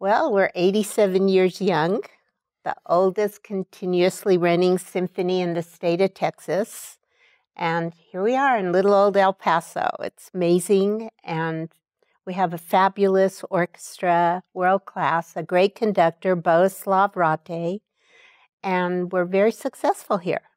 Well, we're 87 years young, the oldest continuously running symphony in the state of Texas. And here we are in little old El Paso. It's amazing, and we have a fabulous orchestra, world class, a great conductor, Bohuslav Rate, and we're very successful here.